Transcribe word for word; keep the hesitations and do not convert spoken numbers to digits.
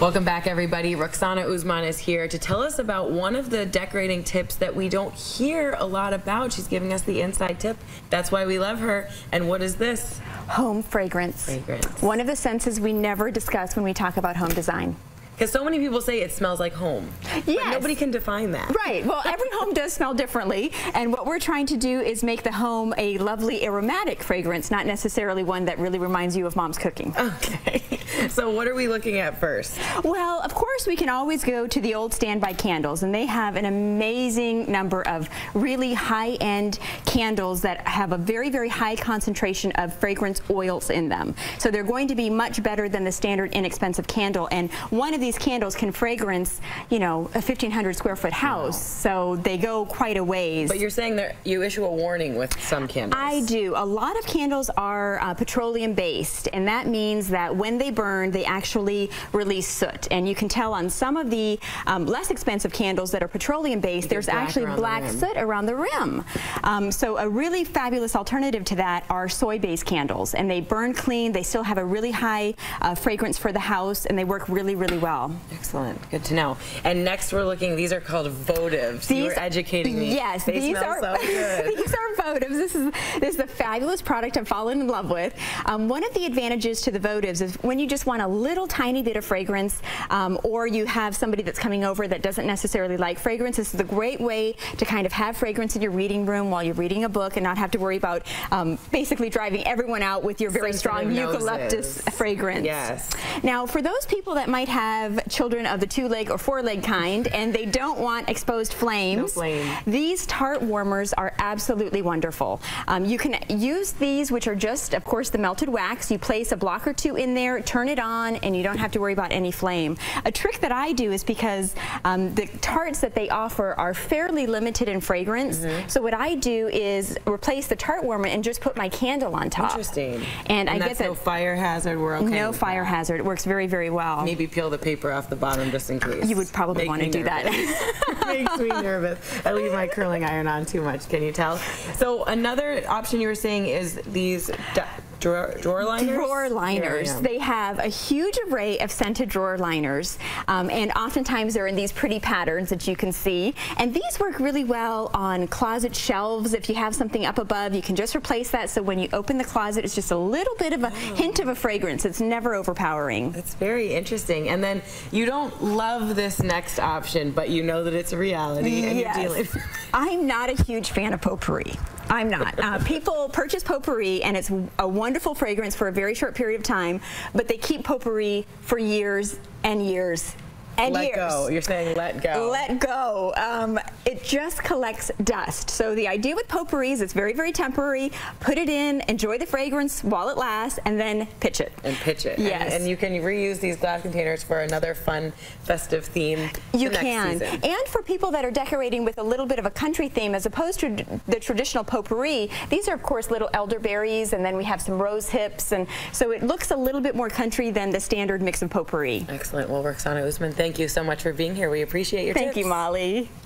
Welcome back, everybody. Ruxana Uzman is here to tell us about one of the decorating tips that we don't hear a lot about. She's giving us the inside tip. That's why we love her. And what is this? Home fragrance. Fragrance. One of the senses we never discuss when we talk about home design. Because so many people say it smells like home. Yes. But nobody can define that. Right. Well, every home does smell differently. And what we're trying to do is make the home a lovely aromatic fragrance, not necessarily one that really reminds you of mom's cooking. Okay. So what are we looking at first? Well, of course, we can always go to the old standby candles. And they have an amazing number of really high-end candles that have a very, very high concentration of fragrance oils in them. So they're going to be much better than the standard inexpensive candle. And one of these candles can fragrance, you know, a fifteen hundred square foot house, wow. So they go quite a ways. But you're saying that you issue a warning with some candles. I do. A lot of candles are uh, petroleum based, and that means that when they burn, they actually release soot. And you can tell on some of the um, less expensive candles that are petroleum based, there's actually black soot around the rim. Um, so a really fabulous alternative to that are soy based candles, and they burn clean. They still have a really high uh, fragrance for the house, and they work really, really well. Excellent. Good to know. And next we're looking, these are called votives. These, you were educating me. Yes, they these smell are, so good. These are votives. This is, this is a fabulous product I've fallen in love with. Um, one of the advantages to the votives is when you just want a little tiny bit of fragrance, um, or you have somebody that's coming over that doesn't necessarily like fragrance, this is a great way to kind of have fragrance in your reading room while you're reading a book and not have to worry about um, basically driving everyone out with your very strong eucalyptus fragrance. Yes. Now, for those people that might have children of the two-leg or four-leg kind and they don't want exposed flames, no flame. These tart warmers are absolutely wonderful. Um, you can use these, which are just, of course, the melted wax. You place a block or two in there, turn it on, and you don't have to worry about any flame. A trick that I do is because um, the tarts that they offer are fairly limited in fragrance, mm-hmm. so what I do is replace the tart warmer and just put my candle on top. Interesting. And, and I that's get that no fire hazard. We're okay. No with fire that. hazard. It works very, very well. Maybe peel the paper off the bottom just in case. You would probably Make want to do nervous. that. Makes me nervous. I leave my curling iron on too much, can you tell? So another option you were saying is these drawer, drawer liners? Drawer liners. They have a huge array of scented drawer liners, um, and oftentimes they're in these pretty patterns that you can see. And these work really well on closet shelves. If you have something up above, you can just replace that, so when you open the closet, it's just a little bit of a oh. hint of a fragrance. It's never overpowering. That's very interesting. And then you don't love this next option, but you know that it's a reality, and yes. you're dealing. I'm not a huge fan of potpourri. I'm not. Uh, people purchase potpourri, and it's a wonderful fragrance for a very short period of time, but they keep potpourri for years and years and let years. go. You're saying let go. Let go. Um, it just collects dust. So the idea with potpourri is it's very, very temporary. Put it in, enjoy the fragrance while it lasts, and then pitch it. And pitch it. Yes. And, and you can reuse these glass containers for another fun, festive theme. You the can. Next season. And for people that are decorating with a little bit of a country theme, as opposed to the traditional potpourri, these are, of course, little elderberries, and then we have some rose hips, and so it looks a little bit more country than the standard mix of potpourri. Excellent. Well, Ruxana Uzman, thank you so much for being here. We appreciate your Thank tips. you, Molly.